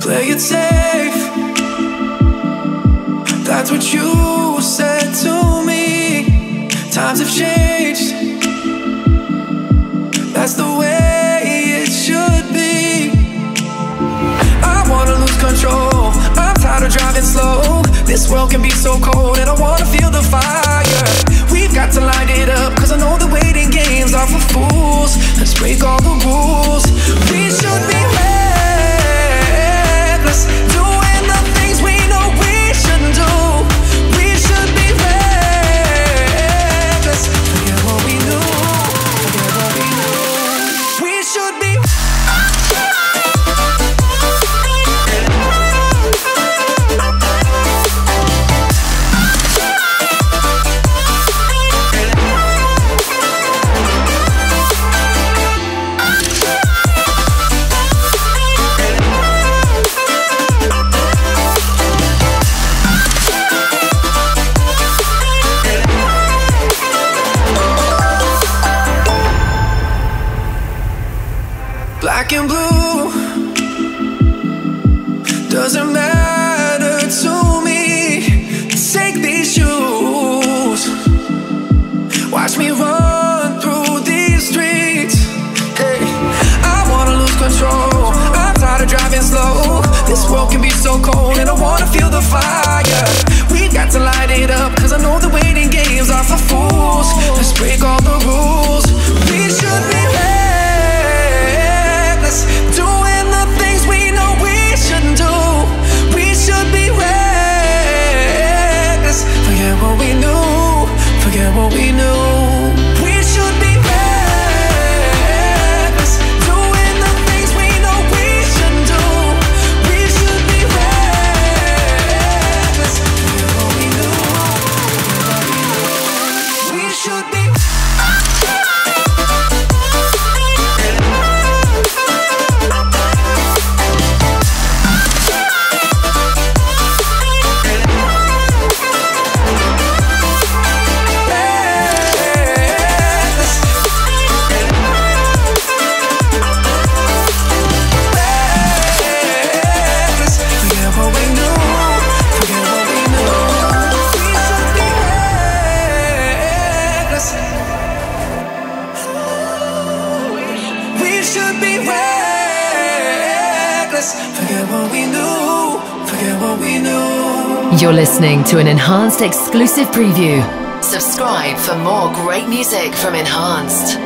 Play it safe. That's what you said to me. Times have changed. That's the way it should be. I wanna lose control. I'm tired of driving slow. This world can be so cold and I wanna feel the fire. We've got to light it up, cause I know the waiting games are for fools. Let's break all the rules. We should be reckless, doing the things we know we shouldn't do. We should be reckless. Forget what we knew, forget what we knew. We should be black and blue. Doesn't matter to me. Take these shoes. Watch me run through these streets. Hey, I wanna lose control. I'm tired of driving slow. This world can be so cold and I wanna feel the fire. We've got to light it up, cause I know the waiting games are for fools. Let's break all the rules. We should be doing the things we know we shouldn't do. We should be reckless. Forget what we knew, forget what we knew. We should be reckless, doing the things we know we shouldn't do. We should be reckless. Forget what we knew, forget what we knew. We should be You're listening to an Enhanced exclusive preview. Subscribe for more great music from Enhanced.